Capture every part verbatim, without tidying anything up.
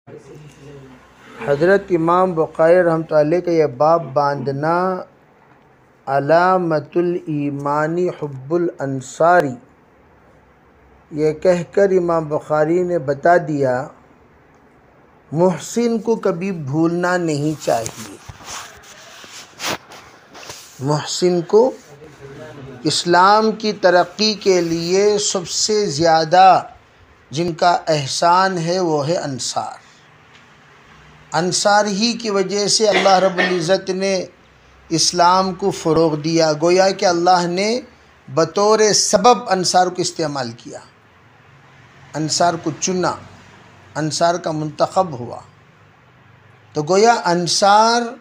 हज़रत इमाम बुखारी रहमतुल्लाह अलैह का यह बाब बांधना अलामतुल ईमानी हुब्बुल अंसारी, ये कहकर इमाम बुखारी ने बता दिया मुहसिन को कभी भूलना नहीं चाहिए। मुहसिन को इस्लाम की तरक्की के लिए सबसे ज़्यादा जिनका एहसान है वो है अंसार। अंसार ही की वजह से अल्लाह रब्बुल इज़्ज़त ने इस्लाम को फ़रोग़ दिया। गोया कि अल्लाह ने बतौर सबब अंसार को इस्तेमाल किया, अंसार को चुना, अंसार का मुंतखब हुआ। तो गोया अंसार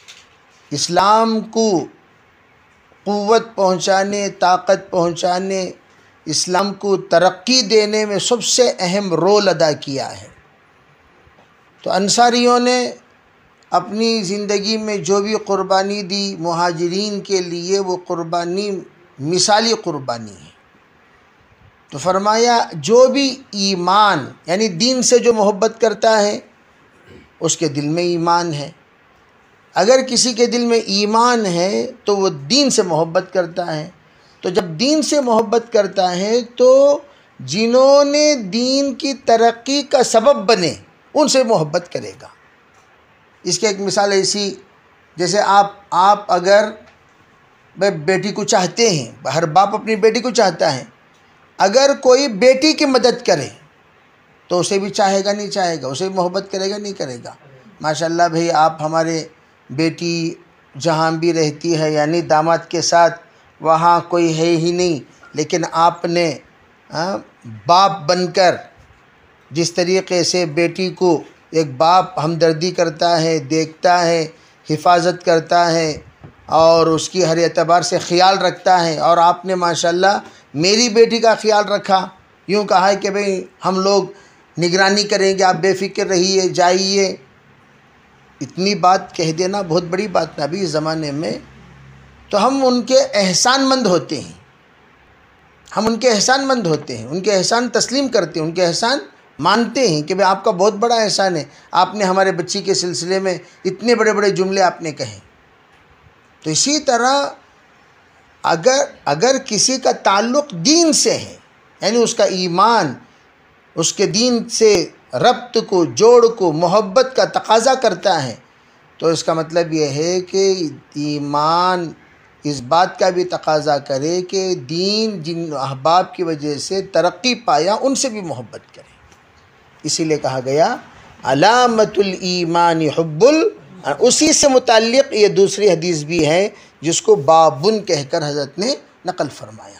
इस्लाम को क़ुव्वत पहुँचाने, ताकत पहुँचाने, इस्लाम को तरक्की देने में सबसे अहम रोल अदा किया है। तो अंसारियों ने अपनी ज़िंदगी में जो भी क़ुरबानी दी मुहाजिरीन के लिए, वो क़ुरबानी मिसाली क़ुरबानी है। तो फरमाया जो भी ईमान यानी दीन से जो मोहब्बत करता है उसके दिल में ईमान है। अगर किसी के दिल में ईमान है तो वो दीन से मोहब्बत करता है। तो जब दीन से मोहब्बत करता है तो जिन्होंने दीन की तरक्की का सबब बने उनसे मोहब्बत करेगा। इसकी एक मिसाल ऐसी, जैसे आप आप अगर बेटी को चाहते हैं, हर बाप अपनी बेटी को चाहता है, अगर कोई बेटी की मदद करे तो उसे भी चाहेगा नहीं चाहेगा, उसे भी मोहब्बत करेगा नहीं करेगा। माशाल्लाह भाई, आप हमारे बेटी जहाँ भी रहती है यानी दामाद के साथ वहाँ कोई है ही नहीं, लेकिन आपने आ, बाप बनकर जिस तरीक़े से बेटी को एक बाप हमदर्दी करता है, देखता है, हिफाजत करता है और उसकी हर एतबार से ख़्याल रखता है, और आपने माशाल्लाह मेरी बेटी का ख़्याल रखा, यूँ कहा है कि भाई हम लोग निगरानी करेंगे, आप बेफ़िक्र रहिए, जाइए। इतनी बात कह देना बहुत बड़ी बात है अभी इस ज़माने में। तो हम उनके एहसानमंद होते हैं, हम उनके एहसानमंद होते हैं, उनके एहसान तस्लीम करते हैं, उनके एहसान मानते हैं कि भाई आपका बहुत बड़ा एहसान है, आपने हमारे बच्ची के सिलसिले में इतने बड़े बड़े जुमले आपने कहे। तो इसी तरह अगर अगर किसी का ताल्लुक़ दीन से है यानी उसका ईमान उसके दीन से रब्त को, जोड़ को, मोहब्बत का तकाज़ा करता है, तो इसका मतलब यह है कि ईमान इस बात का भी तकाज़ा करे कि दीन जिन अहबाब की वजह से तरक्की पाया उनसे भी मोहब्बत करे। इसीलिए कहा गया अलामतुल ईमानी हुब्बुल, उसी से मुताल्लिक़ ये दूसरी हदीस भी है जिसको बाबुन कहकर हज़रत ने नकल फरमाया।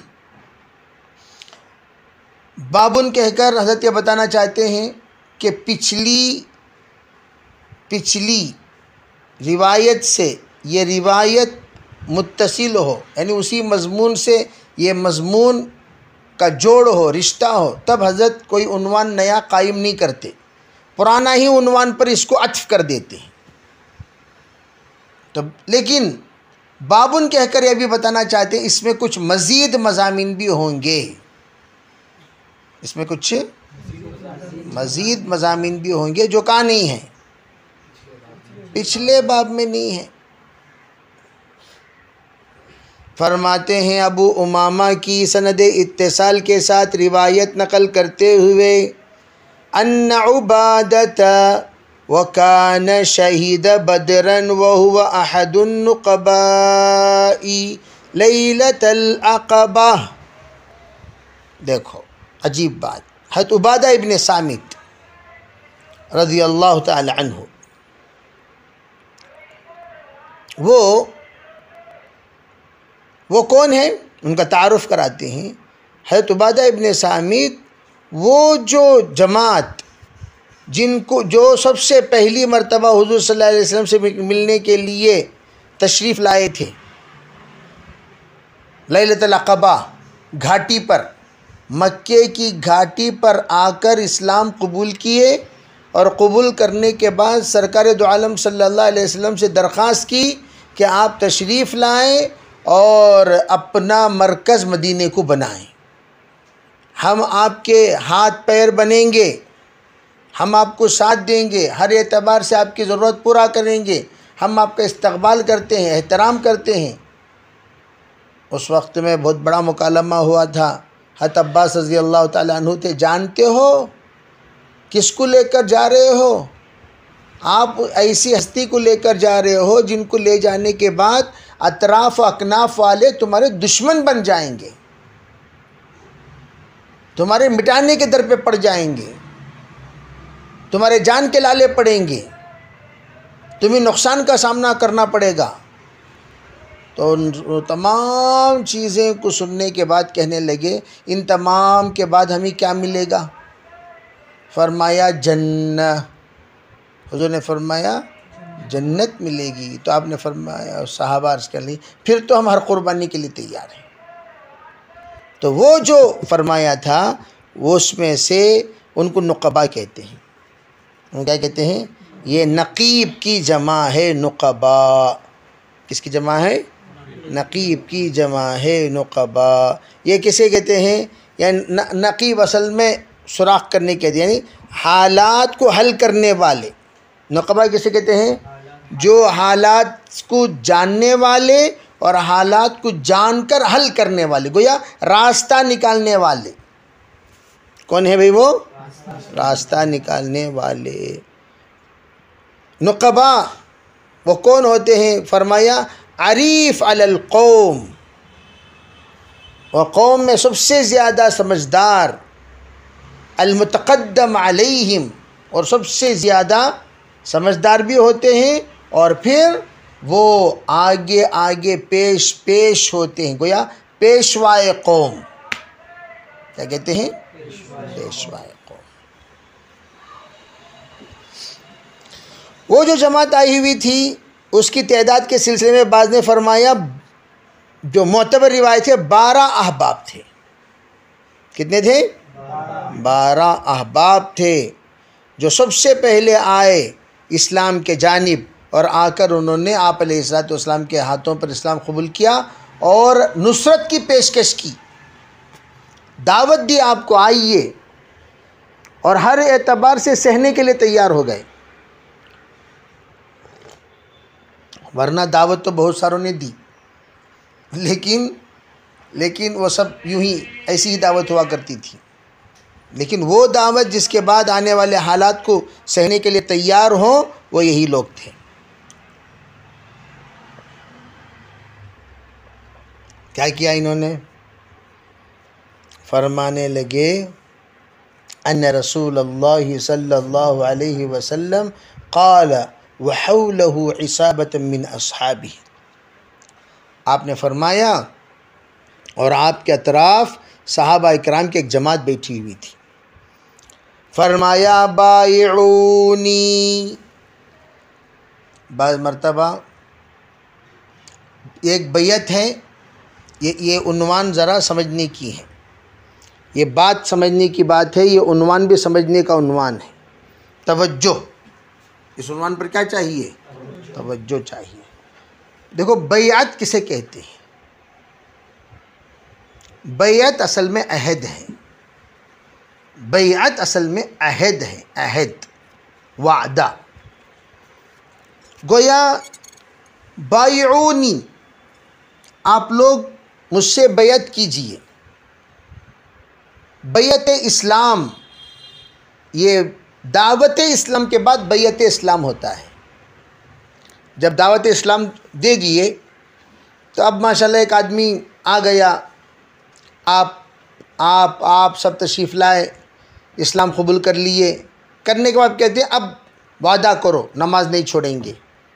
बाबुन कहकर हज़रत ये बताना चाहते हैं कि पिछली पिछली रिवायत से ये रिवायत मुत्तसिल हो यानी उसी मज़मून से ये मज़मून का जोड़ हो, रिश्ता हो, तब हज़रत कोई उन्वान नया कायम नहीं करते, पुराना ही उन्वान पर इसको अत्फ़ कर देते हैं। तो लेकिन बाबुन कहकर यह भी बताना चाहते हैं इसमें कुछ मज़ीद मज़ामीन भी होंगे, इसमें कुछ मज़ीद मज़ामीन भी होंगे जो कहाँ नहीं है, पिछले बाब में नहीं है। फरमाते हैं अबू उमामा की सनद इत्तिसाल के साथ रिवायत नकल करते हुए अन्ना उबादत व कान शहीद बदरन व हुवा अहदुन नुक़बाई लैलतल अक़बा। देखो अजीब बात, हज़रत उबादा इब्न सामित रज़ियल्लाहु ताला अन्हु, वो वो कौन है उनका तारुफ़ कराते हैं। हज़रत उबादा इब्न सामित वो जो जमात जिनको जो सबसे पहली मर्तबा हुज़ूर सल्लल्लाहु अलैहि वसल्लम से मिलने के लिए तशरीफ़ लाए थे लैलतुल अक़बा घाटी पर, मक्के की घाटी पर आकर इस्लाम कबूल किए, और कबूल करने के बाद सरकार दो आलम सल्लल्लाहु अलैहि वसल्लम से दरख्वास्त की कि आप तशरीफ़ लाएँ और अपना मरकज़ मदीने को बनाएं, हम आपके हाथ पैर बनेंगे, हम आपको साथ देंगे, हर एतबार से आपकी ज़रूरत पूरा करेंगे, हम आपका इस्तकबाल करते हैं, एहतराम करते हैं। उस वक्त में बहुत बड़ा मुकालमा हुआ था। हज़रत अब्बास रज़ी अल्लाह ताला अन्हु थे, जानते हो किसको लेकर जा रहे हो? आप ऐसी हस्ती को लेकर जा रहे हो जिनको ले जाने के बाद अतराफ़ अकनाफ वाले तुम्हारे दुश्मन बन जाएंगे, तुम्हारे मिटाने के दर पे पड़ जाएंगे, तुम्हारे जान के लाले पड़ेंगे, तुम्हें नुकसान का सामना करना पड़ेगा। तो उन तमाम चीज़ें को सुनने के बाद कहने लगे, इन तमाम के बाद हमें क्या मिलेगा? फरमाया जन्नत। हुज़ूर ने फरमाया जन्नत मिलेगी। तो आपने फरमाया, सहाबा अर्ज़ कर ली, फिर तो हम हर कुर्बानी के लिए तैयार हैं। तो वो जो फरमाया था वो उसमें से उनको नुक़बा कहते हैं। उनको क्या कहते हैं? ये नक़ीब की जमा है नुक़बा। किसकी जमा है? नक़ीब की जमा है नुक़बा। ये किसे कहते हैं? या नक़ीब असल में सुराख करने के लिए, यानी हालात को हल करने वाले। नुक़बा किसे कहते हैं? जो हालात को जानने वाले और हालात को जानकर हल करने वाले, गोया रास्ता निकालने वाले। कौन है भाई वो? रास्ता निकालने वाले। नुक़बा वो कौन होते हैं? फरमाया अरीफ़ अलल कौम, व कौम में सबसे ज़्यादा समझदार, अलमुतक़द्दम अलैहिम, और सबसे ज़्यादा समझदार भी होते हैं, और फिर वो आगे आगे पेश पेश होते हैं, गोया पेशवाए कौम। क्या कहते हैं? पेशवाए कौम। वो जो जमात आई हुई थी उसकी तादाद के सिलसिले में बाज़ ने फरमाया, जो मोतबर रिवायत है, बारह अहबाब थे। कितने थे? बारह अहबाब थे, जो सबसे पहले आए इस्लाम के जानिब, और आकर उन्होंने आप अलैहिस्सलाम के हाथों पर इस्लाम कबूल किया और नुसरत की पेशकश की, दावत दी आपको, आइए, और हर एतबार से सहने के लिए तैयार हो गए। वरना दावत तो बहुत सारों ने दी, लेकिन लेकिन वो सब यूं ही ऐसी ही दावत हुआ करती थी। लेकिन वो दावत जिसके बाद आने वाले हालात को सहने के लिए तैयार हो, वो यही लोग थे। क्या किया इन्होंने? फरमाने लगे, अन्ना रसूलुल्लाह सल्लल्लाहु अलैहि वसल्लम क़ाल व हौलहु इसाबतन मिन अस्हाबी। आपने फरमाया और आपके अतराफ़ सहाबा इकराम की एक जमात बैठी हुई थी। फरमाया बायऊनी, बाज़ मरतबा एक बैयत है, ये ये उन्वान ज़रा समझने की है, ये बात समझने की बात है, ये उन्वान भी समझने का उन्वान है। तवज्जो, इस उन्वान पर क्या चाहिए? तवज्जो चाहिए। देखो, बैयत किसे कहते हैं? बैयत असल में अहद है। बैयत असल में अहद है, अहद, वादा। गोया बायऊनी, आप लोग मुझसे बैयत कीजिए। बैयत इस्लाम, ये दावत इस्लाम के बाद बैयत इस्लाम होता है। जब दावत इस्लाम दे दिए तो अब माशाल्लाह एक आदमी आ गया, आप आप आप सब तशरीफ़ लाए, इस्लाम कबूल कर लिए। करने के बाद कहते हैं अब वादा करो नमाज नहीं छोड़ेंगे,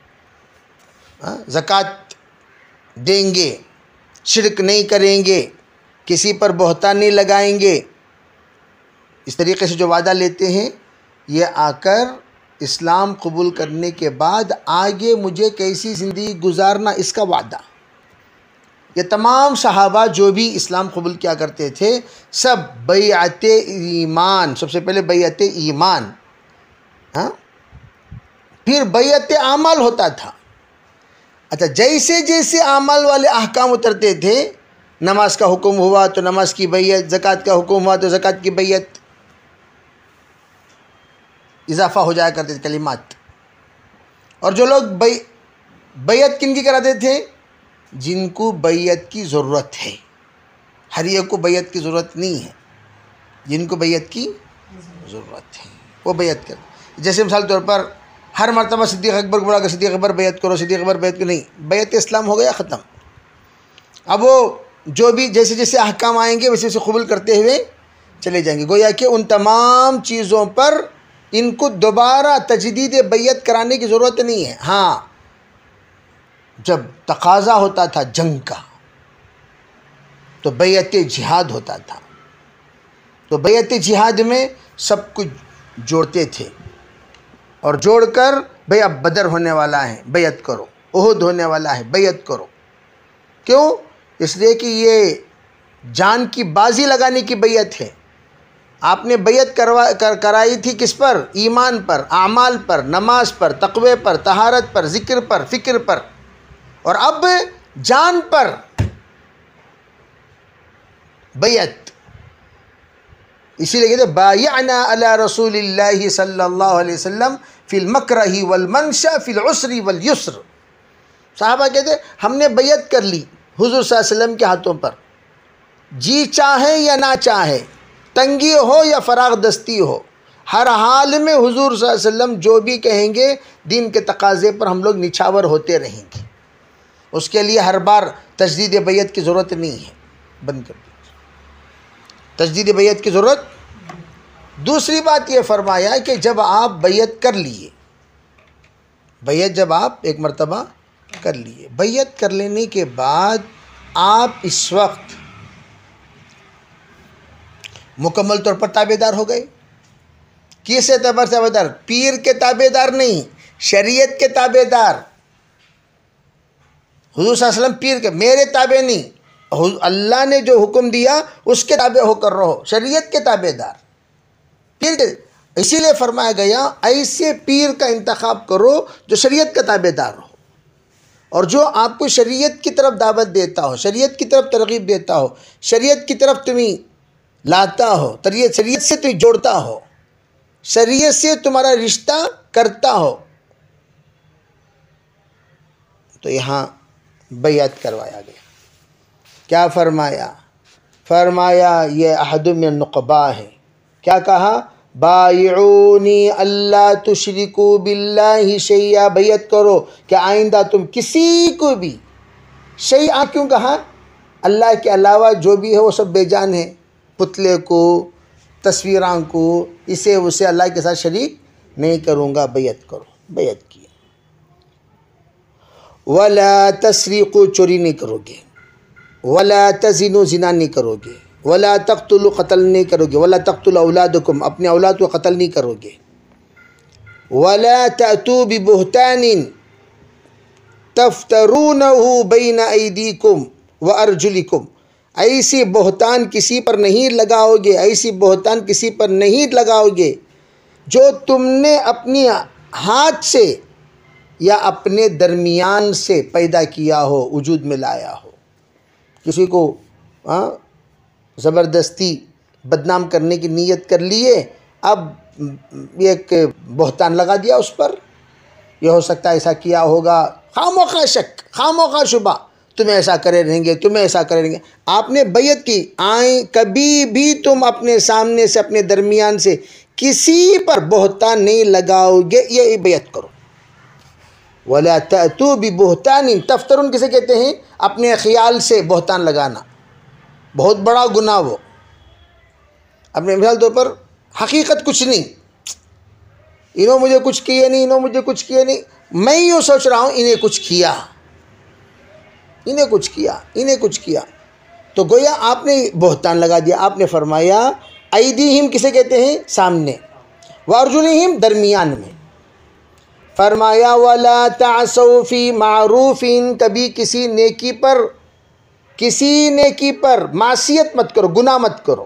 ज़कात देंगे, शिरक नहीं करेंगे, किसी पर बहतान नहीं लगाएंगे। इस तरीके से जो वादा लेते हैं, ये आकर इस्लाम कबूल करने के बाद आगे मुझे कैसी ज़िंदगी गुजारना, इसका वादा। ये तमाम सहाबा जो भी इस्लाम कबूल किया करते थे, सब बैअत ईमान, सबसे पहले बैअत ईमान, हाँ, फिर बैअत आमल होता था। अच्छा, जैसे जैसे आमल वाले अहकाम उतरते थे, नमाज का हुक्म हुआ तो नमाज की बैयत, ज़कात का हुक्म हुआ तो ज़कात की बैयत। इजाफा हो जाया करते थे कलिमात। और जो लोग बै बैयत किन की कराते थे? जिनको बैयत की ज़रूरत है। हर एक को बैयत की ज़रूरत नहीं है, जिनको बैयत की ज़रूरत है वो बैयत कर। जैसे मिसाल तौर पर हर मरतबा सिद्दीक़ अकबर को बोला कि सिद्दीक़ अकबर बैयत करो, सिद्दीक़ अकबर बैयत करो, नहीं, बैयत इस्लाम हो गया ख़त्म। अब वो जो भी जैसे जैसे अहकाम आएंगे वैसे वैसे कबूल करते हुए चले जाएंगे। गोया कि उन तमाम चीज़ों पर इनको दोबारा तजदीद बैयत कराने की ज़रूरत नहीं है। हाँ, जब तकाज़ा होता था जंग का तो बैयत जिहाद होता था, तो बैयत जिहाद में सब कुछ जोड़ते थे और जोड़कर भाई अब बदर होने वाला है बैयत करो, उहुद होने वाला है बैयत करो। क्यों? इसलिए कि ये जान की बाजी लगाने की बैयत है। आपने बैयत करवा कर, कराई थी किस पर? ईमान पर, आमाल पर, नमाज पर, तक़वे पर, तहारत पर, ज़िक्र पर, फ़िक्र पर, और अब जान पर बैयत। इसीलिए कहते बायअना अला रसूलिल्लाहि सल्लल्लाहु अलैहि वसल्लम फिल मकरही वल मंशा फिल उसरी वल युस्र। साहबा कहते हमने बैयत कर ली हुज़ूर सल्लल्लाहु अलैहि वसल्लम के हाथों पर, जी चाहे या ना चाहे, तंगी हो या फराग दस्ती हो, हर हाल में हुज़ूर सल्लल्लाहु अलैहि वसल्लम जो भी कहेंगे दीन के तकाज़े पर हम लोग निछावर होते रहेंगे। उसके लिए हर बार तजदीद बैयत की ज़रूरत नहीं है, बंद कर दीजिए तजदीद बैयत की ज़रूरत। दूसरी बात ये फरमाया कि जब आप बैयत कर लिए, बैयत जब आप एक मरतबा कर लिए, बैयत कर लेने के बाद आप इस वक्त मुकम्मल तौर पर ताबेदार हो गए। किस एतबार से ताबेदार? पीर के ताबेदार नहीं, शरीयत के ताबेदार। हुज़ूर सल्लल्लाहु अलैहि वसल्लम पीर के, मेरे ताबे नहीं, अल्लाह ने जो हुक्म दिया उसके ताबे होकर रहो, शरीयत के ताबेदार, पीर के। इसीलिए फरमाया गया ऐसे पीर का इंतखाब करो जो शरीयत का ताबेदार हो और जो आपको शरीयत की तरफ दावत देता हो, शरीयत की तरफ तरगीब देता हो, शरीयत की तरफ तुम्हें लाता हो, शरीयत शरीयत से तुम्हें जोड़ता हो, शरीयत से तुम्हारा रिश्ता करता हो। तो यहाँ बैयत करवाया गया। क्या फरमाया? फरमाया ये अहदु मिन नुक़बा है। क्या कहा? बायऊनी अल्ला तुशरिकू बिल्लाहि शैया, बैयत करो कि आइंदा तुम किसी को भी शैया। क्यों कहा? अल्लाह के अलावा जो भी है वो सब बेजान है, पुतले को, तस्वीरां को, इसे उसे अल्लाह के साथ शरीक नहीं करूँगा, बैयत करो। बैयत किया। वला तसरीक़ू, चोरी नहीं करोगे, वला तज़िनू, ज़िना नहीं करोगे, वला तक़्तुलू, क़त्ल नहीं करोगे, वला तक़्तुलू औलादकुम, अपने औलाद को क़त्ल नहीं करोगे, वला तअतू बिबुहतानिन तफ्तरूनहु बैन अयदीकुम व अर्जुलिकुम, ऐसी बहतान किसी पर नहीं लगाओगे, ऐसी बहतान किसी पर नहीं लगाओगे जो तुमने अपनी हाथ से या अपने दरमियान से पैदा किया हो, वजूद में लाया हो। किसी को हाँ ज़बरदस्ती बदनाम करने की नीयत कर लिए, अब एक बहतान लगा दिया उस पर, यह हो सकता है ऐसा किया होगा, खामोखा शक, खामोखा शुबा, तुम्हें ऐसा करे रहेंगे, तुम्हें ऐसा करे रहेंगे। आपने बैयत की, आए कभी भी तुम अपने सामने से, अपने दरमियान से किसी पर बहतान नहीं लगाओगे, ये बैयत करो। वला तअतू बिबुहतानिन तफ्तरून किसे कहते हैं? अपने ख्याल से बहतान लगाना, बहुत बड़ा गुनाह वो। अपने मिसाल तौर पर हकीकत कुछ नहीं, इन्हों मुझे कुछ किए नहीं, इन्हों मुझे कुछ किए नहीं, मैं यूँ सोच रहा हूँ इन्हें कुछ किया, इन्हें कुछ किया, इन्हें कुछ किया, तो गोया आपने बहतान लगा दिया। आपने फरमाया ऐदीहिम किसे कहते हैं? सामने, व अर्जुलिहिम दरमियान में। फरमाया वला तासौ फी मारूफिन, कभी किसी नेकी पर, किसी नेकी पर मासियत मत करो, गुनाह मत करो।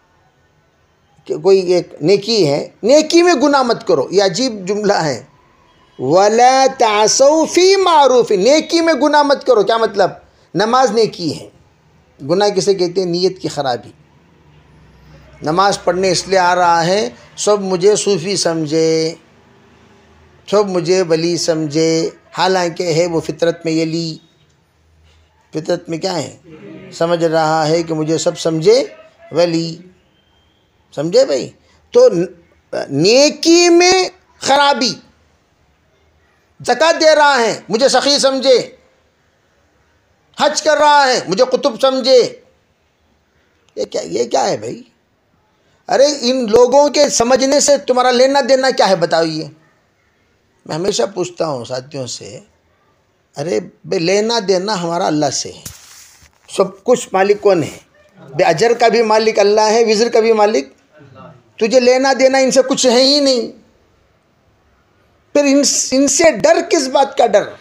कोई एक नेकी है, नेकी में गुनाह मत करो, यह अजीब जुमला है। वला तासौ फी मारूफिन, नेकी में गुनाह मत करो। क्या मतलब? नमाज नेकी है, गुनाह किसे कहते हैं? नीयत की ख़राबी। नमाज पढ़ने इसलिए आ रहा है सब मुझे सूफ़ी समझे, सब मुझे वली समझे, हालांकि है वो फितरत में यली, फितरत में क्या है, समझ रहा है कि मुझे सब समझे वली। समझे भाई? तो नेकी में खराबी, ज़कात दे रहा है मुझे सखी समझे, हज कर रहा है मुझे कुतुब समझे, ये क्या ये क्या है भाई? अरे इन लोगों के समझने से तुम्हारा लेना देना क्या है बताओ? ये मैं हमेशा पूछता हूँ साथियों से, अरे बे लेना देना हमारा अल्लाह से है, सब कुछ मालिक कौन है? बे अजर का भी मालिक अल्लाह है, विज़र का भी मालिक। तुझे लेना देना इनसे कुछ है ही नहीं, फिर इन इनसे डर किस बात का डर?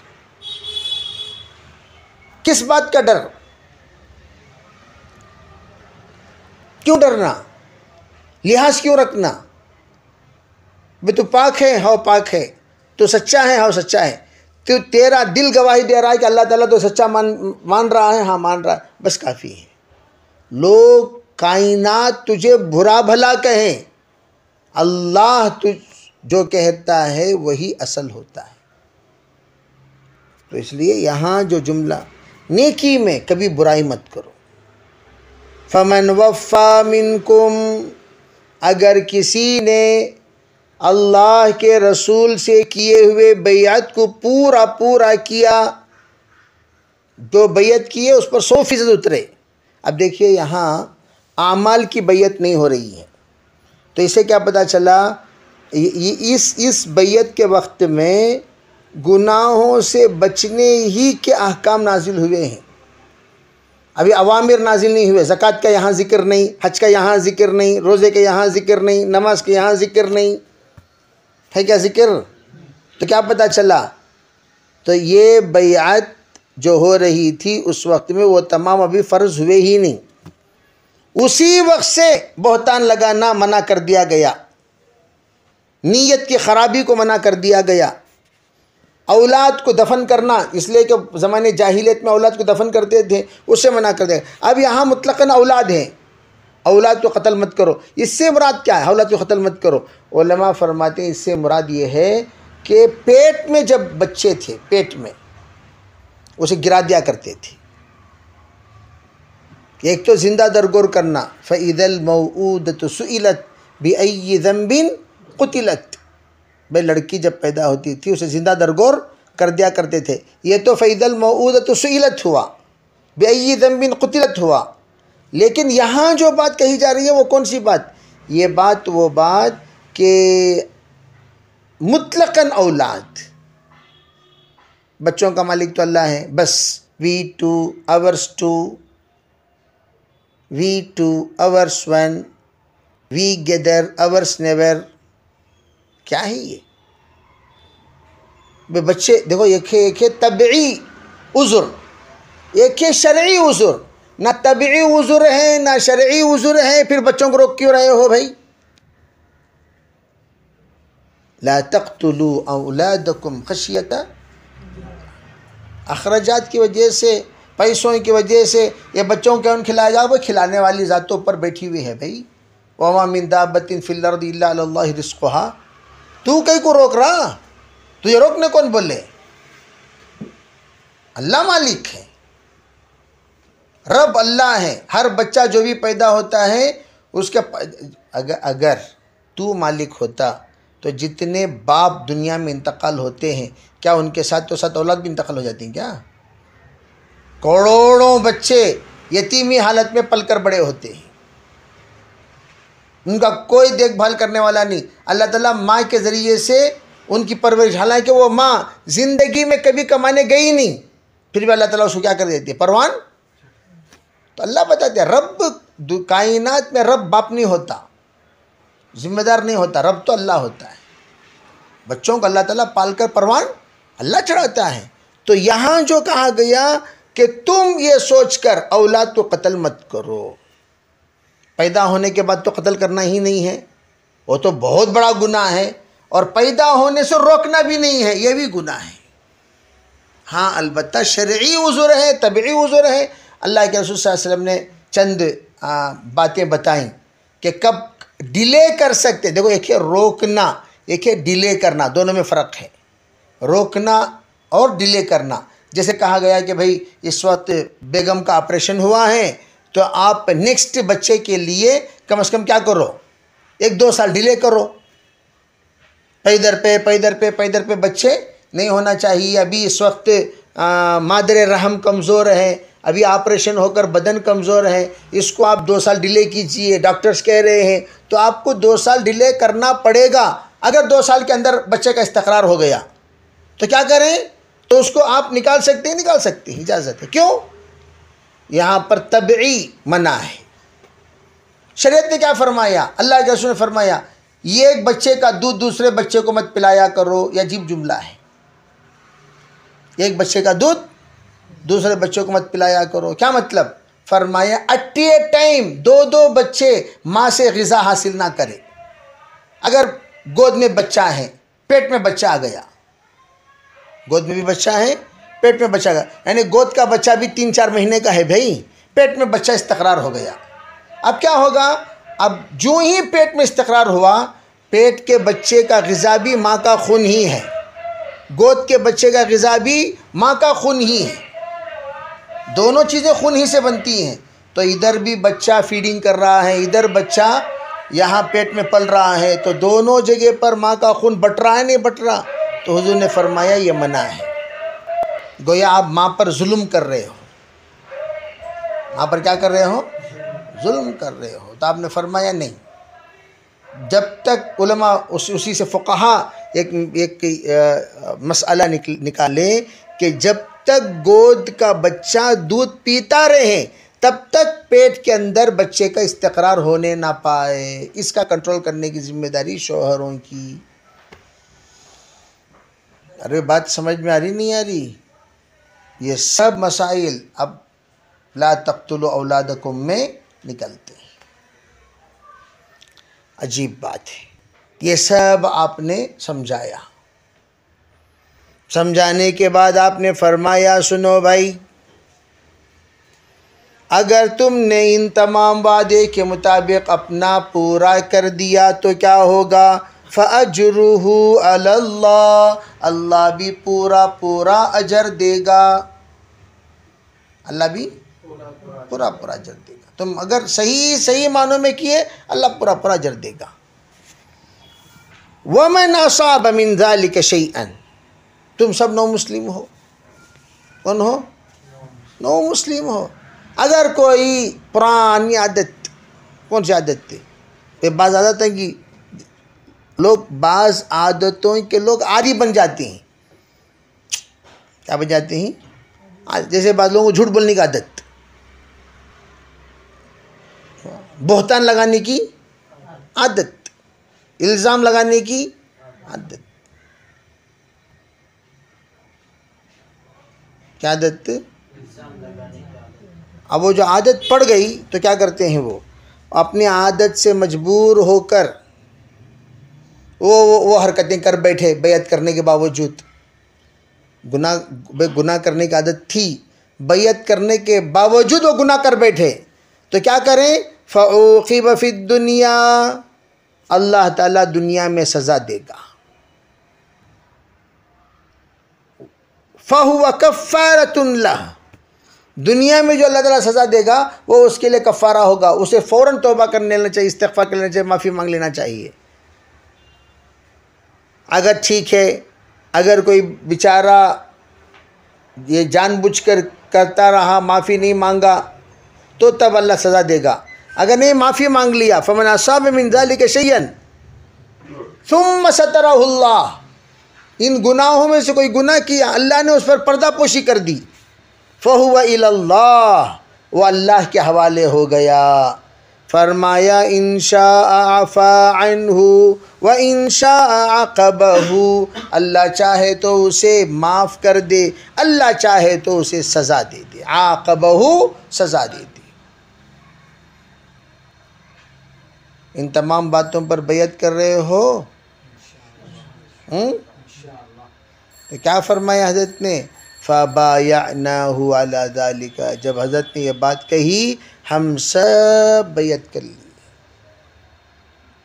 किस बात का डर? क्यों डरना? लिहाज क्यों रखना? बे तू पाक है, हाँ पाक है, तो सच्चा है, हाँ सच्चा है, तो तेरा दिल गवाही दे रहा है कि अल्लाह ताला तो सच्चा मान मान रहा है, हाँ मान रहा है, बस काफ़ी है। लोग कायनात तुझे बुरा भला कहें, अल्लाह तुझ जो कहता है वही असल होता है। तो इसलिए यहाँ जो जुमला, नेकी में कभी बुराई मत करो। फमन वफ़ा मिनकुम, अगर किसी ने अल्लाह के रसूल से किए हुए बैयत को पूरा पूरा किया, जो बैयत किए उस पर सौ फीसद उतरे। अब देखिए यहाँ आमाल की बैयत नहीं हो रही है, तो इससे क्या पता चला? इस इस बैयत के वक्त में गुनाहों से बचने ही के अहकाम नाजिल हुए हैं, अभी अवामिर नाजिल नहीं हुए। ज़कात का यहाँ जिक्र नहीं, हज का यहाँ जिक्र नहीं, रोज़े के यहाँ जिक्र नहीं, नमाज के यहाँ जिक्र नहीं है, क्या जिक्र? तो क्या पता चला? तो ये बैअत जो हो रही थी उस वक्त में वो तमाम अभी फ़र्ज़ हुए ही नहीं। उसी वक्त से बहतान लगाना मना कर दिया गया, नीयत की ख़राबी को मना कर दिया गया, औलाद को दफन करना, इसलिए कि ज़माने जाहिलियत में औलाद को दफन करते थे, उससे मना कर दिया। अब यहाँ मुतलक़न औलाद है, औलाद को क़त्ल मत करो, इससे मुराद क्या है? औलाद को क़त्ल मत करो। उलमा फरमाते हैं इससे मुराद ये है कि पेट में जब बच्चे थे, पेट में उसे गिरा दिया करते थे। एक तो ज़िंदा दरगोर करना, फ़इज़ल मौऊदतु सुइलत बिअय्यि ज़ंबिन क़ुतिलत, भाई लड़की जब पैदा होती थी उसे ज़िंदा दरगोर कर दिया करते थे। ये तो फ़इज़ल मौऊदतु सुइलत हुआ, बिअय्यि ज़ंबिन क़ुतिलत हुआ। लेकिन यहाँ जो बात कही जा रही है वो कौन सी बात? ये बात वो बात कि मुतलक़न औलाद, बच्चों का मालिक तो अल्लाह है, बस we two hours two, we two hours one, we gather hours never, क्या है ये? बच्चे देखो, एक है एक है तबई उज़ुर, एक है शरई उज़ुर। ना तबई उज़ुर है ना शरई उज़ुर है, फिर बच्चों को रोक क्यों रहे हो भाई? ला तक़्तुलू औलादकुम खशियत, अखराजात की वजह से, पैसों की वजह से ये बच्चों को कौन खिलाया जाए? वो खिलाने वाली ज़ातों पर बैठी हुई है भाई। वमा मिन दाब्बतिन फिल अर्दि इल्ला अलल्लाहि रिज़्क़ुहा, तू कहीं को रोक रहा? तुझे रोकने कौन बोले? अल्लाह मालिक है, रब अल्लाह है। हर बच्चा जो भी पैदा होता है उसके, अगर अगर तू मालिक होता तो जितने बाप दुनिया में इंतकाल होते हैं, क्या उनके साथ तो साथ औलाद भी इंतकाल हो जाती हैं क्या? करोड़ों बच्चे यतीमी हालत में पलकर बड़े होते हैं, उनका कोई देखभाल करने वाला नहीं। अल्लाह ताला माँ के ज़रिए से उनकी परवरिश, हालांकि वो माँ ज़िंदगी में कभी कमाने गई नहीं, फिर भी अल्लाह ताला उसको क्या कर देती है? परवान। तो अल्लाह बताते हैं रब कायनात में रब बाप नहीं होता, जिम्मेदार नहीं होता, रब तो अल्लाह होता है। बच्चों को अल्लाह ताला पाल कर परवान अल्लाह चढ़ाता है। तो यहाँ जो कहा गया कि तुम ये सोचकर औलाद को कत्ल मत करो, पैदा होने के बाद तो कत्ल करना ही नहीं है, वो तो बहुत बड़ा गुनाह है, और पैदा होने से रोकना भी नहीं है, ये भी गुनाह है। हाँ अलबत्ता शरई उज़ुर है, तबई उज़ुर है। अल्लाह के रसूल सल्लल्लाहु अलैहि वसल्लम ने चंद बातें बताईं कि कब डिले कर सकते। देखो एक है रोकना, एक है डिले करना, दोनों में फ़र्क है। रोकना और डिले करना, जैसे कहा गया कि भाई इस वक्त बेगम का ऑपरेशन हुआ है तो आप नेक्स्ट बच्चे के लिए कम से कम क्या करो, एक दो साल डिले करो। पैदर पे पैदर पे पैदर पे बच्चे नहीं होना चाहिए। अभी इस वक्त मादर रहम कमज़ोर है, अभी ऑपरेशन होकर बदन कमज़ोर है, इसको आप दो साल डिले कीजिए, डॉक्टर्स कह रहे हैं, तो आपको दो साल डिले करना पड़ेगा। अगर दो साल के अंदर बच्चे का इस्तक़रार हो गया तो क्या करें, तो उसको आप निकाल सकते हैं, निकाल सकते हैं, इजाज़त है। क्यों? यहाँ पर तबई मना है। शरीयत ने क्या फरमाया, अल्लाह के रसूल ने फरमाया ये एक बच्चे का दूध दूसरे बच्चे को मत पिलाया करो, यह अजीब जुमला है। एक बच्चे का दूध दूसरे बच्चों को मत पिलाया करो, क्या मतलब? फरमाया एट ए टाइम दो दो बच्चे माँ से ग़िज़ा हासिल ना करें। अगर गोद में बच्चा है, पेट में बच्चा आ गया, गोद में भी बच्चा है, पेट में बच्चा आ गया, यानी गोद का बच्चा भी तीन चार महीने का है भाई, पेट में बच्चा इस्तक़रार हो गया। अब क्या होगा, अब जो ही पेट में इस्तक़रार हुआ, पेट के बच्चे का ग़िज़ा भी माँ का खून ही है, गोद के बच्चे का ग़िज़ा भी माँ का खून ही है, दोनों चीज़ें खून ही से बनती हैं। तो इधर भी बच्चा फीडिंग कर रहा है, इधर बच्चा यहाँ पेट में पल रहा है, तो दोनों जगह पर माँ का खून बट रहा है, नहीं बट रहा? तो हुजूर ने फरमाया ये मना है। गोया आप माँ पर जुल्म कर रहे हो, माँ पर क्या कर रहे हो, जुल्म कर रहे हो। तो आपने फरमाया नहीं, जब तक उलमा उस, उसी से फ़ुक़हा एक एक मसला निक, निकाले कि जब तक गोद का बच्चा दूध पीता रहे तब तक पेट के अंदर बच्चे का इस्तक़रार होने ना पाए, इसका कंट्रोल करने की जिम्मेदारी शौहरों की। अरे बात समझ में आ रही नहीं आ रही? ये सब मसाइल अब ला तक़्तुलू औलादकुम में निकलते हैं। अजीब बात है। ये सब आपने समझाया, समझाने के बाद आपने फरमाया सुनो भाई, अगर तुमने इन तमाम वादे के मुताबिक अपना पूरा कर दिया तो क्या होगा, फ़अज्रुहु अलल्लाह, अल्लाह भी पूरा पूरा अजर देगा, अल्लाह भी पूरा पूरा अजर देगा। तुम अगर सही सही मानों में किए, अल्लाह पूरा पूरा अजर देगा। वमन असाब मिन ज़ालिका शैअन, तुम सब नौ मुस्लिम हो, कौन हो, नौ मुस्लिम हो। अगर कोई पुरानी आदत, कौन सी आदत थी, ये बाज़ आदत है कि लोग बाज़ आदतों के लोग आदी बन जाते हैं। क्या बन जाते हैं? जैसे बाज़ लोगों को झूठ बोलने की आदत, बहतान लगाने की आदत, इल्ज़ाम लगाने की आदत। क्या आदत? अब वो जो आदत पड़ गई तो क्या करते हैं, वो अपनी आदत से मजबूर होकर वो वो, वो हरकतें कर बैठे, बैत करने के बावजूद। गुनाह गुनाह करने की आदत थी, बैत करने के बावजूद वो गुनाह कर बैठे, तो क्या करें, फ़ऊक़िब फ़िद दुनिया, अल्लाह ताला दुनिया में सज़ा देगा। फ़हुव कफ़ारतुन लह, दुनिया में जो अल्लाह ताला सज़ा देगा वो उसके लिए कफ़ारा होगा, उसे फ़ौरन तौबा कर लेना चाहिए, इस्तिग़फ़ार कर लेना चाहिए, माफ़ी मांग लेना चाहिए। अगर ठीक है, अगर कोई बेचारा ये जानबूझकर करता रहा, माफ़ी नहीं मांगा, तो तब अल्लाह सज़ा देगा। अगर नहीं माफ़ी मांग लिया, फ़मन असाब मिन ज़ालिका शैअन सुम्मा सतरहुल्लाह, इन गुनाहों में से कोई गुनाह किया, अल्लाह ने उस पर पर्दा पोशी कर दी, फ़हुव इलल्लाह, वो अल्लाह के हवाले हो गया। फरमाया इंशाअ अफ़ा अन्हु व इंशाअ अक़बहु, अल्लाह चाहे तो उसे माफ़ कर दे, अल्लाह चाहे तो उसे सज़ा दे दे, आक़बहु, सज़ा दे दे। इन तमाम बातों पर बैत कर रहे हो? हम्म तो क्या फरमाया हज़रत ने, फ़बायअनाहु अला ज़ालिका, जब हज़रत ने यह बात कही हम सब बैत कर ली।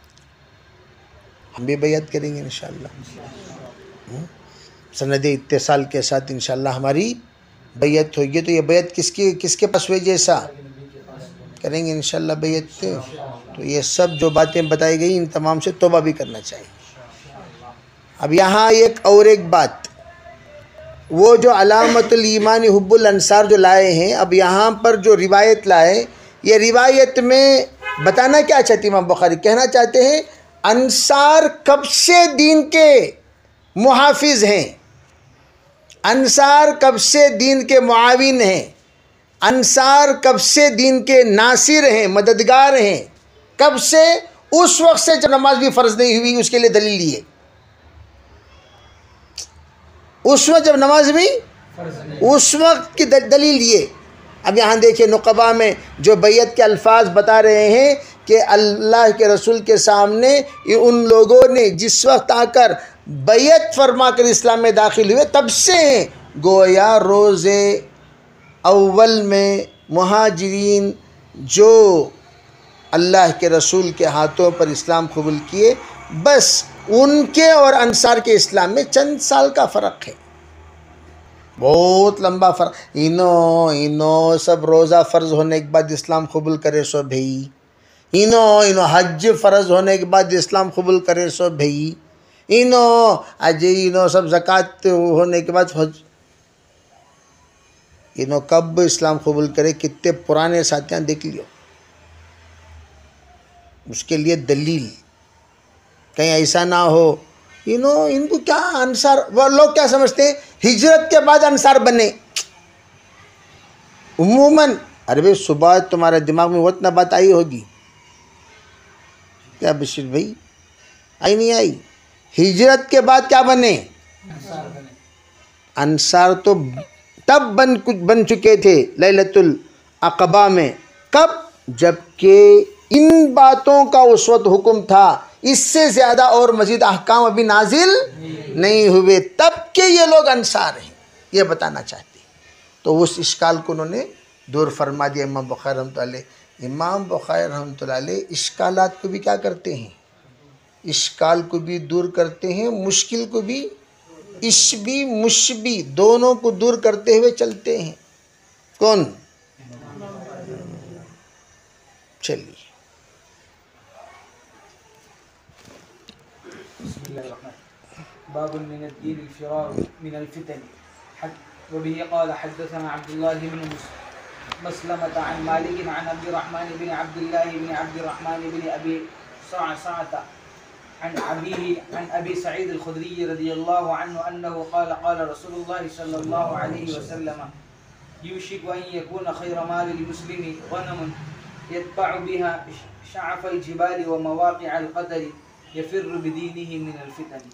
हम भी बैयत करेंगे इंशाअल्लाह। सनद इत्तिसाल के साथ इंशाअल्लाह हमारी बैयत होगी। तो ये बैयत किसकी किसके पास हुए जैसा करेंगे इंशाअल्लाह बैयत। तो ये सब जो बातें बताई गई इन तमाम से तौबा भी करना चाहिए। अब यहाँ एक और एक बात, वो जो अलामतुल ईमान हुब्बुल अंसार जो लाए हैं, अब यहाँ पर जो रिवायत लाए, ये रिवायत में बताना क्या चाहते इमाम बुखारी, कहना चाहते हैं अंसार कब से दीन के मुहाफिज हैं, अंसार कब से दीन के मुआविन हैं, अंसार कब से दीन के नासिर हैं, मददगार हैं, कब से, उस वक्त से जब नमाज भी फ़र्ज़ नहीं हुई उसके लिए दलील लिए, उस वक्त जब नमाज भी उस वक्त की दलील लिए। अब यहाँ देखिए नुक़बा में जो बैयत के अल्फाज बता रहे हैं कि अल्लाह के रसूल के सामने उन लोगों ने जिस वक्त आकर बैयत फरमा कर इस्लाम में दाखिल हुए तब से गोया रोज़े अव्वल में मुहाजिरीन जो अल्लाह के रसूल के हाथों पर इस्लाम कबूल किए, बस उनके और अंसार के इस्लाम में चंद साल का फ़र्क है, बहुत लंबा फ़र्क। इनो इनो सब रोज़ा फ़र्ज़ होने के बाद इस्लाम कबूल करे सो भाई, इनो इनो हज फ़र्ज़ होने के बाद इस्लाम कबूल करे सो भाई, इनो अज इनो सब ज़कात होने के बाद हज, इनो कब इस्लाम कबूल करे, कितने पुराने साथियाँ देख लियो, उसके लिए दलील। कहीं ऐसा ना हो इनो इनको क्या अंसार, वो लोग क्या समझते हैं हिजरत के बाद अंसार बने। उम्मूमन अरे भाई सुबह तुम्हारे दिमाग में वो इतना बात आई होगी क्या बशीर भाई, आई नहीं आई? हिजरत के बाद क्या बने? अंसार बने। अंसार तो तब बन कुछ बन चुके थे लैलतुल अक़बा में, कब? जबकि इन बातों का उस वक्त हुक्म था, इससे ज़्यादा और मज़ीद अहकाम अभी नाजिल नहीं हुए, तब के ये लोग अंसार हैं, ये बताना चाहते हैं। तो उस इश्काल को उन्होंने दूर फरमा दिया इमाम बुखारी रहमतुल्लाह अलैह। इमाम बुखारी रहमतुल्लाह अलैह इश्कालात को भी क्या करते हैं, इश्काल को भी दूर करते हैं, मुश्किल को भी, इश्बी मुश्बी दोनों को दूर करते हुए चलते हैं। कौन? चलिए बाब मिन अद्दीन अल-फ़िरार मिन अल-फ़ितन वबिही क़ाल हद्दसना अब्दुल्लाह बिन मस्लमत अन मालिक अन अब्दुर्रहमान बिन अब्दुल्लाह बिन अब्दुर्रहमान बिन अबी सअसअत अन अबीही अन अबी सईद अल-खुदरी रज़ियल्लाहु अन्हु अन्नहु क़ाल क़ाल रसूलुल्लाह सल्लल्लाहु अलैहि वसल्लम युशिकु अन यकून खैर मालिल मुस्लिमी गनमुन यत्बअु बिहा शअफ़ अल-जिबाल व मवाक़िअ अल-क़तल यफ़िर्रु बिदीनिही मिन अल-फ़ितन।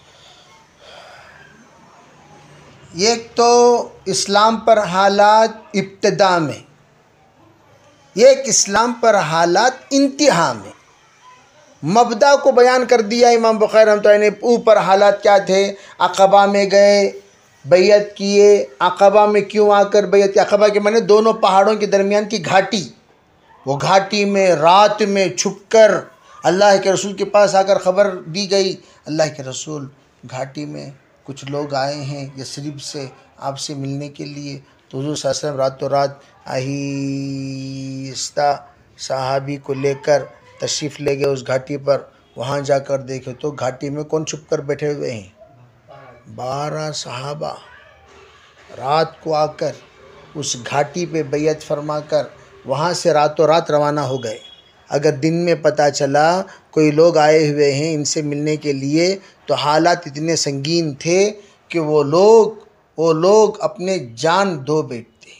एक तो इस्लाम पर हालात इब्तिदा में, एक इस्लाम पर हालात इंतहा में। मबदा को बयान कर दिया इमाम बुखारी रहमतुल्लाह ने, ऊपर हालात क्या थे, अक़बा में गए, बैयत किए, अक़बा में क्यों आकर बैयत की, अक़बा के माने दोनों पहाड़ों के दरमियान की घाटी, वो घाटी में रात में छुपकर अल्लाह के रसूल के पास आकर ख़बर दी गई, अल्लाह के रसूल घाटी में कुछ लोग आए हैं यस्रिब से आपसे मिलने के लिए। तो हुज़ूर सल्लल्लाहु अलैहि वसल्लम रातों रात आहिस्ता सहाबी को लेकर तशरीफ़ ले गए उस घाटी पर। वहाँ जाकर देखे तो घाटी में कौन छुप कर बैठे हुए हैं? बारह सहाबा रात को आकर उस घाटी पे बैयत फरमा कर वहाँ से रातों रात रवाना हो गए। अगर दिन में पता चला कोई लोग आए हुए हैं इनसे मिलने के लिए, तो हालात इतने संगीन थे कि वो लोग वो लोग अपने जान दो बैठते,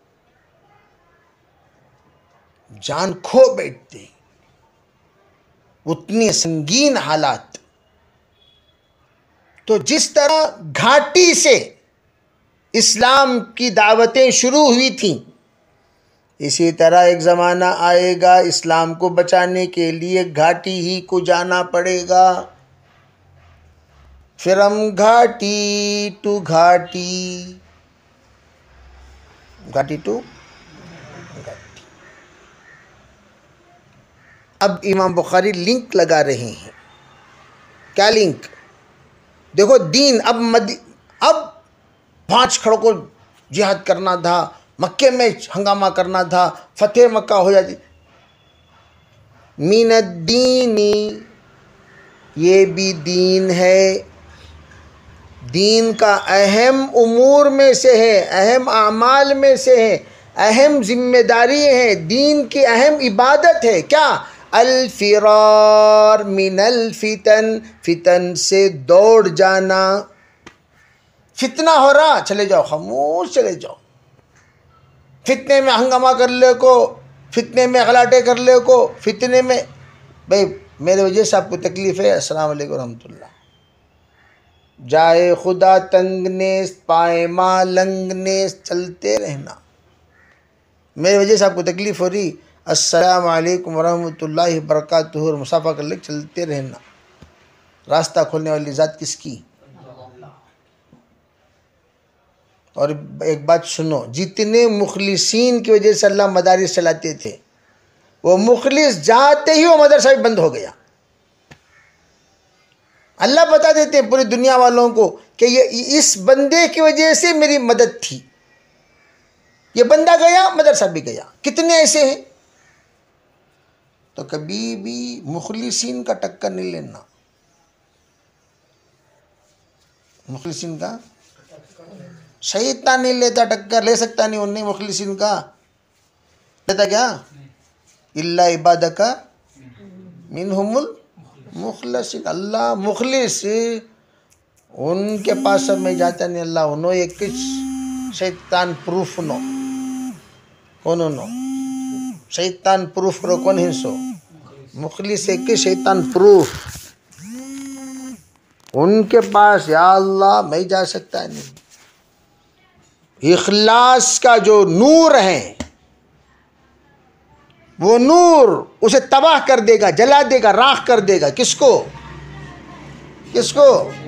जान खो बैठते, उतने संगीन हालात। तो जिस तरह घाटी से इस्लाम की दावतें शुरू हुई थीं, इसी तरह एक ज़माना आएगा इस्लाम को बचाने के लिए घाटी ही को जाना पड़ेगा। फिर हम घाटी टू घाटी, घाटी टू घाटी। अब इमाम बुखारी लिंक लगा रहे हैं क्या लिंक? देखो दीन, अब मदी अब पांच खड़ों को जिहाद करना था, मक्के में हंगामा करना था, फतेह मक्का हो जाती। मीनद्दीनी, ये भी दीन है, दीन का अहम उमूर में से है, अहम आमाल में से है, अहम जिम्मेदारी है, दीन की अहम इबादत है। क्या? अल फिरार मिनल फितन, फितन से दौड़ जाना। फितना हो रहा, चले जाओ, खामोश चले जाओ। फितने में हंगामा कर ले को, फितने में गलाटे कर ले को, फितने में भाई मेरे वजह से आपको तकलीफ है, अस्सलाम वालेकुम रहमतुल्लाह। जाए खुदा तंगनेस पाए माँ लंगनेस, चलते रहना। मेरे वजह से आपको तकलीफ हो रही, अस्सलाम वालेकुम वरहमतुल्लाहि बरकातुहू, मुसाफा कर ले, चलते रहना। रास्ता खोलने वाली ज़ात किसकी? और एक बात सुनो, जितने मुखलिसीन की वजह से अल्लाह मदारिस चलाते थे, वो मुखलिस जाते ही वो मदरसा भी बंद हो गया। अल्लाह बता देते हैं पूरी दुनिया वालों को कि ये इस बंदे की वजह से मेरी मदद थी, ये बंदा गया मदरसा भी गया। कितने ऐसे हैं? तो कभी भी मुखलिसीन का टक्कर नहीं लेना। मुखलिसीन का शैतान नहीं लेता टक्कर, ले सकता नहीं, उन्हें मुखलिसीन का लेता क्या? इल्ला इबादका मिनहुमुल मुखलिसीन। अल्लाह मुखलिस उनके पास सब में जाता नहीं। अल्लाह उन्हों एक शैतान प्रूफ नो कौन नो शैतान प्रूफ करो कौन हिंसो मुखलिस एक शैतान प्रूफ उनके पास। या अल्लाह मैं जा सकता नहीं। इखलास का जो नूर है, वो नूर उसे तबाह कर देगा, जला देगा, राख कर देगा। किसको? किसको?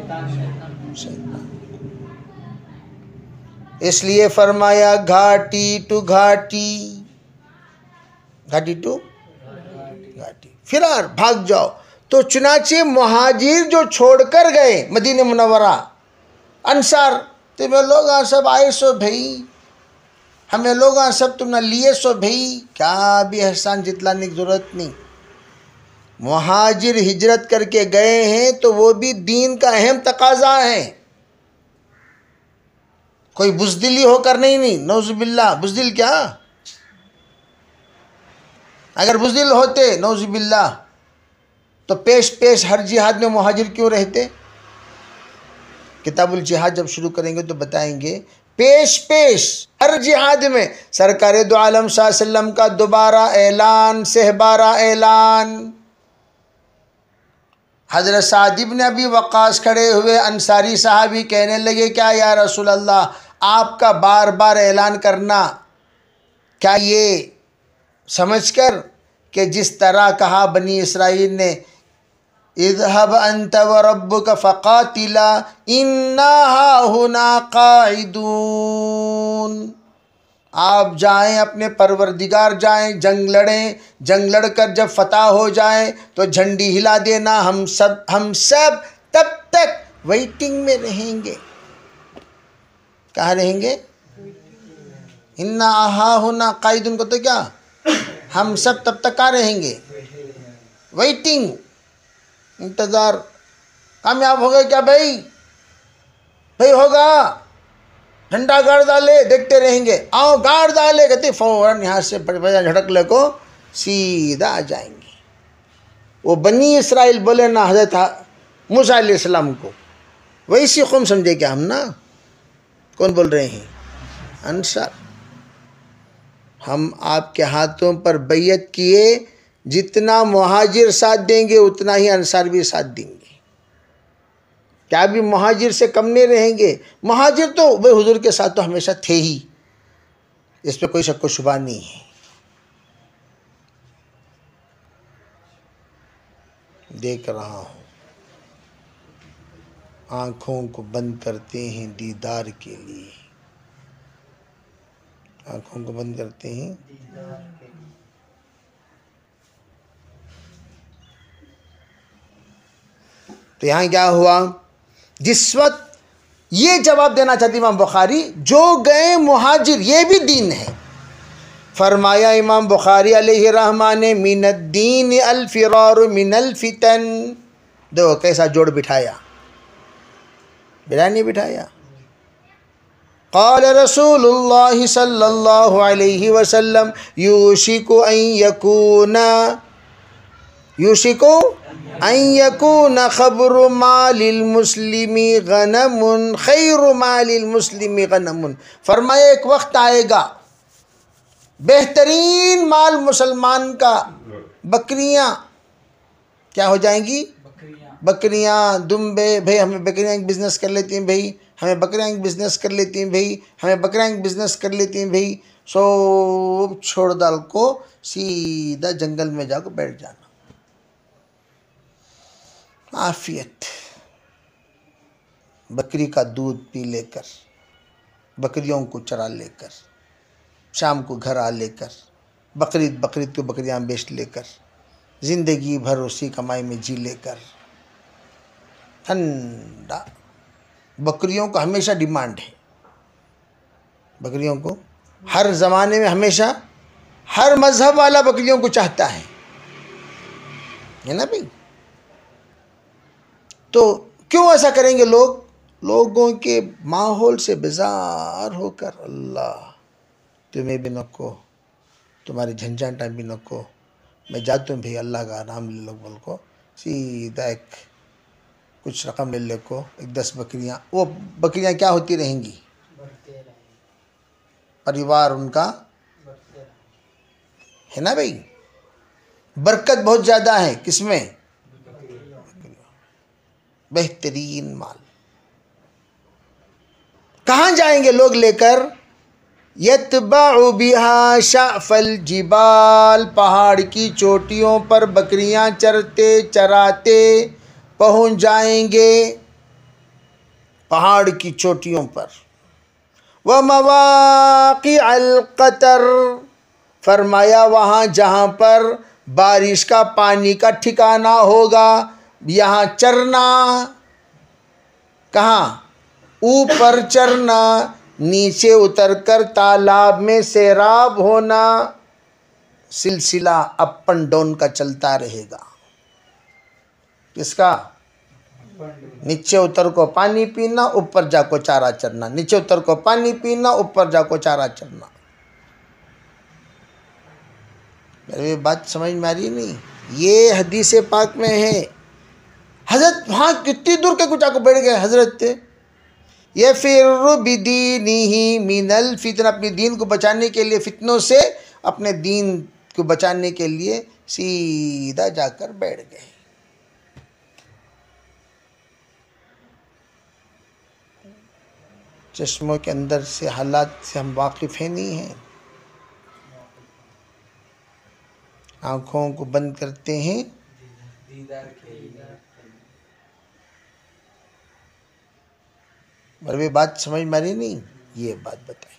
इसलिए फरमाया घाटी टू घाटी, घाटी टू घाटी, फिरार, भाग जाओ। तो चुनाचे मुहाजिर जो छोड़कर गए मदीने मुनव्वरा, अंसार, तुम्हें लोग सब आए सो भाई, हमें लोग सब तुम न लिए सो भाई, क्या भी एहसान जितलाने की जरूरत नहीं। मुहाजिर हिजरत करके गए हैं तो वो भी दीन का अहम तकाजा है। कोई बुज़दिली होकर नहीं, नहीं नौजुबिल्ला। बुज़दिल क्या? अगर बुज़दिल होते नौजुबिल्ला तो पेश पेश हर जिहाद में मुहाजिर क्यों रहते? किताबुल जिहाद जब शुरू करेंगे तो बताएंगे। पेश पेश हर जिहाद में सरकार दो आलम सल्लल्लाहु अलैहि वसल्लम का दोबारा ऐलान, सहबारा ऐलान। हजरत साद इब्न अबी वक्कास खड़े हुए, अंसारी साहबी कहने लगे, क्या या रसूल अल्लाह, आपका बार बार ऐलान करना, क्या ये समझकर कि जिस तरह कहा बनी इसराइल ने, इज़हब अंत व रब्बुक फ़क़ातिला इन्ना हाहुना क़ाइदून, आप जाएं, अपने परवरदिगार जाएं, जंग लड़ें, जंग लड़कर जब फतह हो जाए तो झंडी हिला देना, हम सब हम सब तब तक वेटिंग में रहेंगे। कहाँ रहेंगे? इन्ना हाहुना क़ाइदून को तो क्या, हम सब तब तक कहाँ रहेंगे? वेटिंग, इंतज़ार। कामयाब हो गए क्या भाई? भाई होगा, झंडा गाड़ डाले, देखते रहेंगे। आओ गाड़ डाले, कहते फौरन यहाँ से बजा झड़क ले को सीधा आ जाएंगे। वो बनी इसराइल बोले ना हज़रत मूसा अलैहिस्सलाम को, वैसी कौम समझे क्या हम ना? कौन बोल रहे हैं? अंसार। हम आपके हाथों पर बैयत किए, जितना मुहाजिर साथ देंगे उतना ही अंसार भी साथ देंगे। क्या भी मुहाजिर से कम नहीं रहेंगे? मुहाजिर तो वे हुजूर के साथ तो हमेशा थे ही, इस पर कोई शक व शुबा नहीं है। देख रहा हूँ आँखों को बंद करते हैं दीदार के लिए, आँखों को बंद करते हैं तो यहाँ क्या हुआ, जिस वक्त ये जवाब देना चाहते इमाम बुखारी, जो गए मुहाजिर ये भी दीन है। फरमाया इमाम बुखारी अलैहि रहमान ने, मिनद्दीन अल फिरार मिनल फितन। दो कैसा जोड़ बिठाया, बिठा नहीं बिठाया। क़ाल रसूलुल्लाह सल्लल्लाहु अलैहि वसल्लम यूशिकु अन यकूना यूशिकु अन यकूना खब्रु मालिल मुस्लिमी गनमुन खैरु मालिल मुस्लिमी गनमुन। फरमाया एक वक्त आएगा बेहतरीन माल मुसलमान का बकरियां क्या हो जाएंगी, बकरियां, दुम्बे। भाई हमें बकरियां एक बिज़नेस कर लेती हैं भाई, हमें बकरियां एक बिज़नेस कर लेती हैं भाई, हमें बकरियां एक बिज़नेस कर लेती हैं भाई। सो छोड़ डाल को सीधा जंगल में जाकर बैठ जाना। आफियत, बकरी का दूध पी लेकर, बकरियों को चरा लेकर, शाम को घर आ लेकर, बकरीद बकरीद को बकरियां बेच लेकर, ज़िंदगी भर उसी कमाई में जी लेकर, ठंडा। बकरियों को हमेशा डिमांड है, बकरियों को हर ज़माने में हमेशा हर मज़हब वाला बकरियों को चाहता है, है ना भाई। तो क्यों ऐसा करेंगे लोग, लोगों के माहौल से बेजार होकर, अल्लाह तुम्हें भी नको, तुम्हारी झंझाटा भी नको, मैं जाता हूँ भाई अल्लाह का नाम ले लो, बोल को सीधा एक कुछ रकम ले ले को एक दस बकरियाँ। वो बकरियाँ क्या होती रहेंगी, परिवार उनका, है ना भाई। बरकत बहुत ज़्यादा है किसमें, बेहतरीन माल। कहाँ जाएंगे लोग लेकर, यतबाउ बिहा शाफल जिबाल, पहाड़ की चोटियों पर बकरियां चरते चराते पहुंच जाएंगे, पहाड़ की चोटियों पर। व मवाक़ि अल क़तर, फरमाया वहाँ जहाँ पर बारिश का पानी का ठिकाना होगा, यहाँ चरना। कहाँ, ऊपर चरना, नीचे उतरकर तालाब में सैराब होना। सिलसिला अप एंड डाउन का चलता रहेगा। किसका, नीचे उतर को पानी पीना, ऊपर जाको चारा चरना, नीचे उतर को पानी पीना, ऊपर जाको चारा चरना। मेरी बात समझ में आ रही नहीं, ये हदीस पाक में है। हजरत वहाँ कितनी दूर के कुछ आको बैठ गए हजरत थे। ये फिर बिदीनिही मिनल फितन, अपने दीन को बचाने के लिए, फितनों से अपने दीन को बचाने के लिए सीधा जाकर बैठ गए। चश्मों के अंदर से हालात से हम वाकिफ़ हैं नहीं हैं। आँखों को बंद करते हैं, पर वे बात समझ में आ रही नहीं, ये बात बताई।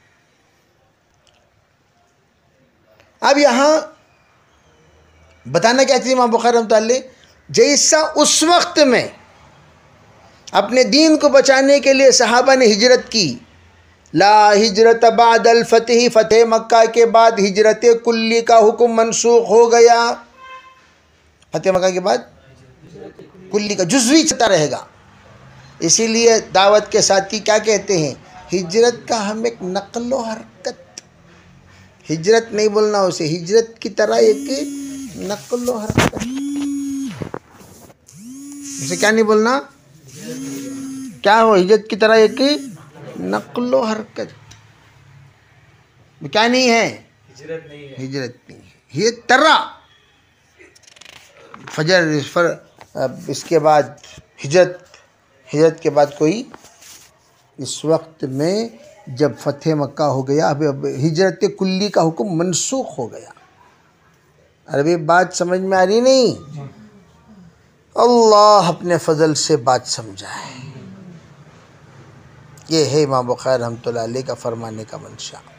अब यहाँ बताना क्या चाहिए इमाम बुखारी रहमतुल्लाह अलैह, जैसा उस वक्त में अपने दीन को बचाने के लिए सहाबा ने हिजरत की, ला हिजरत बादल फतह, फतेह मक्का के बाद हिजरत कुल्ली का हुक्म मनसूख हो गया। फतेह मक्का के बाद कुल्ली का जुज़वी चलता रहेगा। इसीलिए दावत के साथी क्या कहते हैं, हिजरत का हम एक नक्लो हरकत, हिजरत नहीं बोलना उसे, हिजरत की तरह एक नक्लो हरकत। उसे क्या नहीं बोलना, क्या हो, हिजरत की तरह एक नक्लो हरकत। क्या नहीं है, हिजरत नहीं है, हिजरत नहीं है, ये तरह। फजर फर इसके बाद हिजरत, हिजरत के बाद कोई, इस वक्त में जब फतेह मक्का हो गया, अब अब हिजरत कुल्ली का हुक्म मनसूख हो गया। अरे बात समझ में आ रही नहीं, अल्लाह अपने फजल से बात समझाए। ये है इमाम बुखारी रहमतुल्लाह अलैह का फरमाने का मंशा।